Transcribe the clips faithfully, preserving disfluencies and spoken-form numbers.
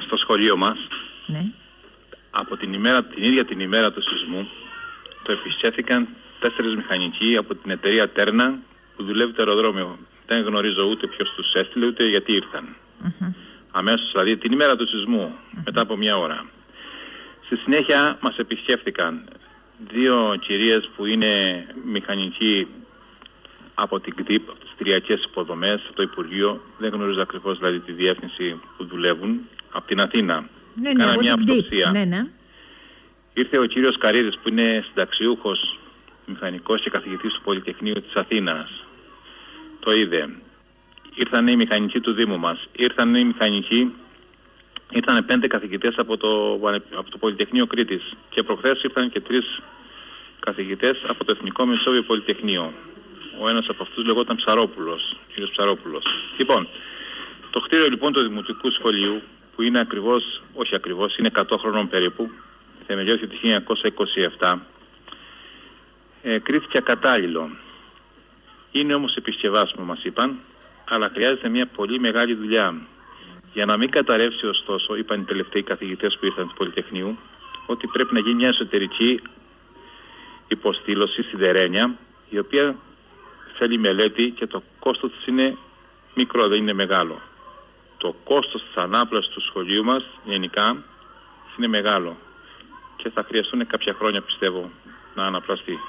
στο σχολείο μας, ναι. από την, ημέρα, την ίδια την ημέρα του σεισμού, το επισκέφθηκαν τέσσερις μηχανικοί από την εταιρεία Τέρνα που δουλεύει το αεροδρόμιο. Δεν γνωρίζω ούτε ποιος τους έστειλε ούτε γιατί ήρθαν. Mm-hmm. Αμέσως, δηλαδή την ημέρα του σεισμού, mm-hmm. μετά από μια ώρα. Στη συνέχεια μας επισκέφθηκαν δύο κυρίες που είναι μηχανικοί από την ΚΤΙΠ, από τις κτηριακές υποδομές, από το Υπουργείο. Δεν γνωρίζω ακριβώς δηλαδή τη διεύθυνση που δουλεύουν. Από την Αθήνα. Ναι, ναι, Κάνα μια αυτοψία. Ναι, ναι. Ήρθε ο κύριος Καρίδης που είναι συνταξιούχος μηχανικός και καθηγητής του Πολυτεχνείου της Αθήνας. Το είδε. Ήρθαν οι μηχανικοί του Δήμου μας. Ήρθαν οι μηχανικοί, ήρθαν πέντε καθηγητές από το, από το Πολυτεχνείο Κρήτης. Και προχθές ήρθαν και τρεις καθηγητές από το Εθνικό Μεσόβιο Πολυτεχνείο. Ο ένας από αυτούς λεγόταν Ψαρόπουλος, κύριος Ψαρόπουλος. Λοιπόν, το κτίριο λοιπόν του Δημοτικού Σχολείου, που είναι ακριβώς, όχι ακριβώς, είναι εκατό χρονών περίπου, θεμελιώθηκε το χίλια εννιακόσια είκοσι επτά, ε, κρίθηκε ακατάλληλο. Είναι όμως επισκευάσιμο, μας είπαν, αλλά χρειάζεται μια πολύ μεγάλη δουλειά. Για να μην καταρρεύσει ωστόσο, είπαν οι τελευταίοι καθηγητές που ήρθαν του Πολυτεχνείου, ότι πρέπει να γίνει μια εσωτερική υποστήλωση σιδερένια, η οποία θέλει μελέτη και το κόστος της είναι μικρό, δεν είναι μεγάλο. Το κόστος της ανάπλασης του σχολείου μας γενικά είναι μεγάλο και θα χρειαστούν κάποια χρόνια, πιστεύω, να αναπλαστεί.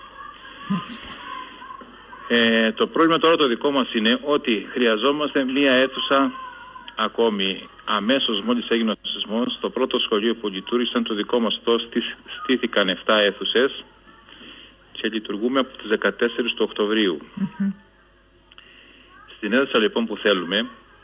Ε, το πρόβλημα τώρα το δικό μας είναι ότι χρειαζόμαστε μία αίθουσα ακόμη. Αμέσως μόλις έγινε ο σεισμός, το πρώτο σχολείο που λειτουργήσαν το δικό μας το στήθηκαν επτά αίθουσες και λειτουργούμε από τις δεκατέσσερις του Οκτωβρίου. Mm-hmm. Στην αίθουσα λοιπόν που θέλουμε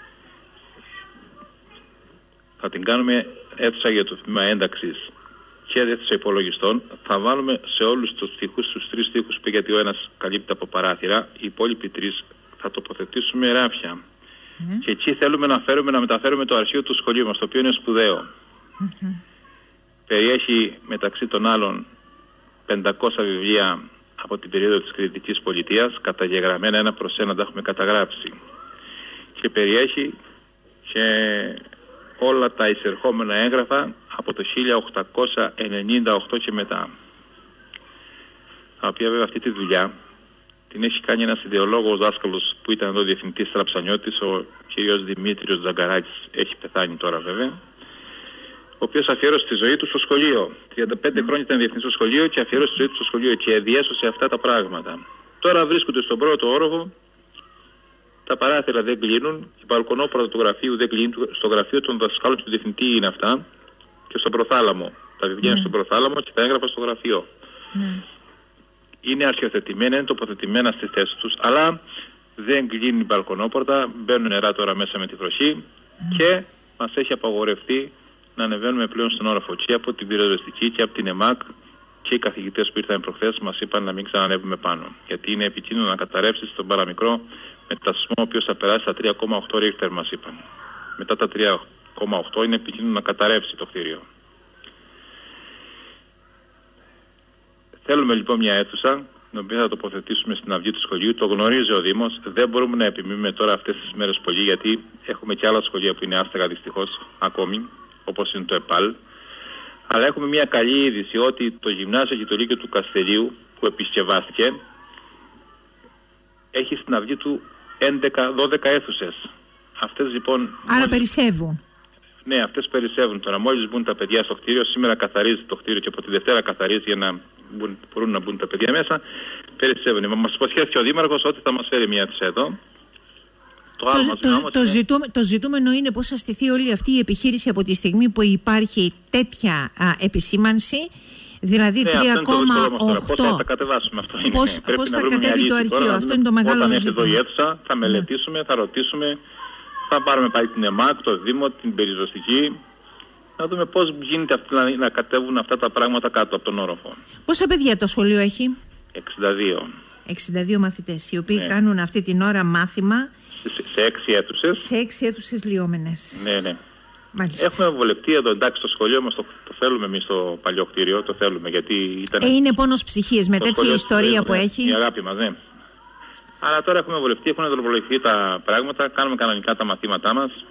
θα την κάνουμε αίθουσα για το τμήμα ένταξης και αίθουσα υπολογιστών. Θα βάλουμε σε όλους τους τοίχους, τους τρεις τοίχους, γιατί ο ένας καλύπτει από παράθυρα, οι υπόλοιποι τρεις θα τοποθετήσουμε ράφια. Mm-hmm. Και εκεί θέλουμε να, φέρουμε, να μεταφέρουμε το αρχείο του σχολείου μας, το οποίο είναι σπουδαίο. Mm-hmm. Περιέχει μεταξύ των άλλων πεντακόσια βιβλία από την περίοδο της Κρητικής Πολιτείας, καταγεγραμμένα ένα προς ένα, τα έχουμε καταγράψει. Και περιέχει και όλα τα εισερχόμενα έγγραφα από το χίλια οκτακόσια ενενήντα οκτώ και μετά. Τα οποία βέβαια αυτή τη δουλειά την έχει κάνει ένας ιδεολόγος δάσκαλος που ήταν εδώ διευθυντής Τραψανιώτης, ο κ. Δημήτριος Τζαγκαράκης, έχει πεθάνει τώρα βέβαια, ο οποίος αφιέρωσε τη ζωή του στο σχολείο. τριάντα πέντε mm. χρόνια ήταν διευθυντής στο σχολείο και αφιέρωσε τη ζωή του στο σχολείο και διέσωσε αυτά τα πράγματα. Τώρα βρίσκονται στον πρώτο όροφο, τα παράθυρα δεν κλείνουν, η μπαλκονόπορτα του γραφείου δεν κλείνει, στο γραφείο των δασκάλων του διευθυντή είναι αυτά, και στο προθάλαμο. Τα βιβλία είναι mm. στον προθάλαμο και τα έγγραφα στο γραφείο. Mm. Είναι αρχιοθετημένα, είναι τοποθετημένα στη θέση τους, αλλά δεν κλείνει η μπαλκονόπορτα, μπαίνουν νερά τώρα μέσα με τη βροχή mm. και μας έχει απαγορευτεί να ανεβαίνουμε πλέον στον όροφο. Και από την πυροσβεστική και από την ΕΜΑΚ και οι καθηγητές που ήρθαν προχθές μας είπαν να μην ξανανεύουμε πάνω. Γιατί είναι επικίνδυνο να καταρρεύσει στον παραμικρό μετασσμό, ο οποίος θα περάσει στα τρία κόμμα οκτώ ρίχτερ, μας είπαν. Μετά τα τρία κόμμα οκτώ είναι επικίνδυνο να καταρρεύσει το κτίριο. Θέλουμε λοιπόν μια αίθουσα, την οποία θα τοποθετήσουμε στην αυγή του σχολείου. Το γνωρίζει ο Δήμος. Δεν μπορούμε να επιμείνουμε τώρα αυτές τις μέρες πολύ, γιατί έχουμε και άλλα σχολεία που είναι άστεγα δυστυχώς ακόμη, όπως είναι το ΕΠΑΛ. Αλλά έχουμε μια καλή είδηση, ότι το γυμνάσιο και το λύκειο του Καστελίου που επισκευάστηκε έχει στην αυγή του έντεκα δώδεκα αίθουσες. Αυτές λοιπόν... Άρα μόλις... περισσεύουν. Ναι, αυτές περισσεύουν τώρα. Μόλις μπουν τα παιδιά στο κτίριο, σήμερα καθαρίζει το κτίριο και από τη Δευτέρα καθαρίζει για να μπουν, μπορούν να μπουν τα παιδιά μέσα, περισσεύουν. Μας υποσχέθηκε ο Δήμαρχος ότι θα μας φέρει μια αίθουσα εδώ. Το, το, το, το, το, ζητούμε, το ζητούμενο είναι πώς θα στηθεί όλη αυτή η επιχείρηση από τη στιγμή που υπάρχει τέτοια α, επισήμανση, δηλαδή ναι, τρία κόμμα οκτώ. Πώς θα τα κατεβάσουμε αυτό είναι. Πώς, πώς θα κατέβει το αρχείο, αυτό είναι το μεγάλο όταν ζήτημα. Όταν έρθει εδώ η αίθουσα θα μελετήσουμε, θα ρωτήσουμε, θα πάρουμε πάλι την ΕΜΑΚ, το Δήμο, την περιζωστική, να δούμε πώς γίνεται αυτή, να, να κατέβουν αυτά τα πράγματα κάτω από τον όροφο. Πόσα παιδιά το σχολείο έχει? εξήντα δύο. εξήντα δύο μαθητές, οι οποίοι ναι. κάνουν αυτή την ώρα μάθημα σε, σε έξι αίθουσες. Σε έξι αίθουσες λιόμενες. Ναι, ναι. Μάλιστα. Έχουμε βολευτεί εδώ, εντάξει, το σχολείο μας το, το θέλουμε εμείς στο παλιό κτίριο, το θέλουμε γιατί ήταν... Ε, είναι πόνος ψυχής με τέτοια ιστορία που ναι, έχει. Η αγάπη μας, ναι. Αλλά τώρα έχουμε βολευτεί, έχουν δολοφονηθεί τα πράγματα, κάνουμε κανονικά τα μαθήματά μας.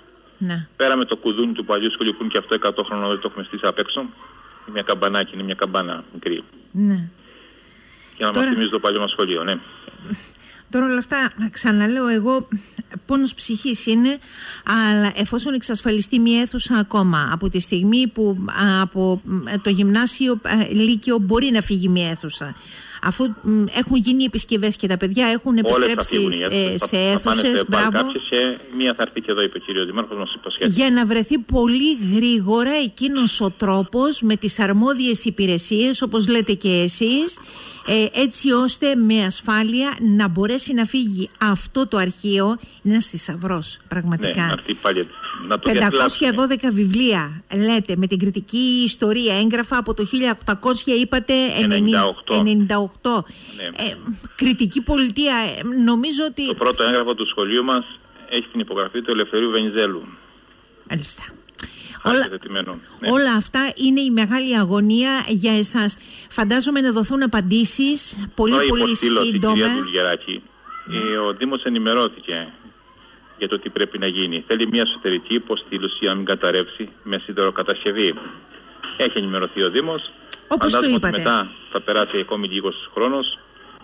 Ναι. Πέραμε το κουδούνι του παλιού σχολείου που είναι και αυτό εκατό χρονών, δεν το έχουμε στήσει απ' έξω. Μια καμπανάκι, είναι μια καμπάνα μικρή. Ναι. Για να Τώρα... μας θυμίζει το παλιό μας σχολείο, ναι. Τώρα όλα αυτά, ξαναλέω εγώ, πόνος ψυχής είναι, αλλά εφόσον εξασφαλιστεί μια αίθουσα ακόμα, από τη στιγμή που από το γυμνάσιο λύκειο μπορεί να φύγει μια αίθουσα, αφού έχουν γίνει επισκευές και τα παιδιά έχουν επιστρέψει ε, σε αίθουσες, μπράβο. Κάποιες και μία θα έρθει και εδώ, είπε ο κύριος Δημάρχος, μας υποσχέθηκε. Για να βρεθεί πολύ γρήγορα εκείνος ο τρόπος με τις αρμόδιες υπηρεσίες, όπως λέτε και εσείς, ε, έτσι ώστε με ασφάλεια να μπορέσει να φύγει αυτό το αρχείο. Είναι ένας θησαυρός, πραγματικά. Ναι, αυτή πάλι, να το πεντακόσια δώδεκα βιβλία, λέτε, με την κριτική ιστορία, έγγραφα από το χίλια οκτακόσια, είπατε, ενενήντα οκτώ. Ναι. Ε, κριτική πολιτεία, ε, νομίζω ότι... Το πρώτο έγγραφο του σχολείου μας έχει την υπογραφή του Ελευθερίου Βενιζέλου. Μάλιστα. Όλα, ναι. όλα αυτά είναι η μεγάλη αγωνία για εσάς. Φαντάζομαι να δοθούν απαντήσεις πολύ Τώρα πολύ σύντομα. Κυρία Δουλγεράκη, mm. ο Δήμος ενημερώθηκε για το τι πρέπει να γίνει. Θέλει μια εσωτερική υποστήλωση να μην καταρρεύσει με σιδεροκατασκευή. Έχει ενημερωθεί ο Δήμος. Όπως το είπατε. Ότι μετά θα περάσει ακόμη λίγος χρόνος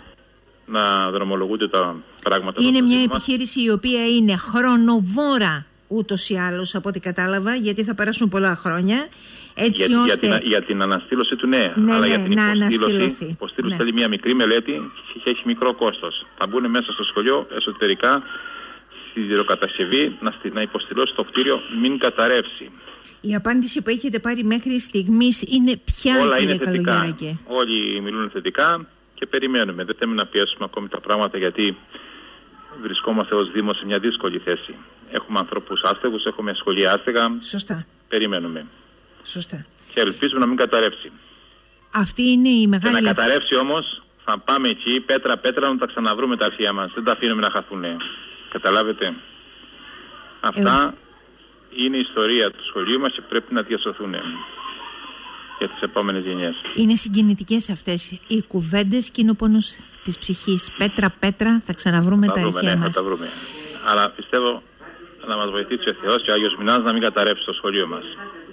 να δρομολογούνται τα πράγματα. Είναι μια επιχείρηση η οποία είναι χρονοβόρα ούτως ή άλλως, από ό,τι κατάλαβα, γιατί θα περάσουν πολλά χρόνια. Έτσι για, ώστε... για, την, για την αναστήλωση του ναι, ναι αλλά ναι, για την να υποστήλωση, υποστήλωση ναι. θέλει μια μικρή μελέτη και έχει μικρό κόστος. Θα μπουν μέσα στο σχολείο εσωτερικά στη σιδηροκατασκευή να, να υποστηλώσει το κτίριο, μην καταρρεύσει. Η απάντηση που έχετε πάρει μέχρι στιγμής είναι ποια, όλα κύριε είναι θετικά. Καλογεράκη? Όλοι μιλούν θετικά και περιμένουμε. Δεν θέλουμε να πιέσουμε ακόμη τα πράγματα, γιατί βρισκόμαστε ως Δήμος σε μια δύσκολη θέση. Έχουμε ανθρώπους άστεγους, έχουμε σχολεία άστεγα. Σωστά. Περιμένουμε. Σωστά. Και ελπίζουμε να μην καταρρεύσει. Αυτή είναι η μεγάλη... Και να καταρρεύσει όμως, θα πάμε εκεί πέτρα-πέτρα να τα ξαναβρούμε τα αρχεία μας. Δεν τα αφήνουμε να χαθούν. Καταλάβετε. Αυτά ε... είναι η ιστορία του σχολείου μας και πρέπει να διασωθούν για τις επόμενες γενιές. Είναι συγκινητικές αυτές οι κουβέντες και είναι ο πόνος της ψυχής. Πέτρα-πέτρα θα ξαναβρούμε θα τα βρούμε, αρχεία ναι, μας. Θα τα βρούμε. Αλλά πιστεύω να μας βοηθήσει ο Θεός και ο Άγιος Μινάς να μην καταρρεύσει το σχολείο μας.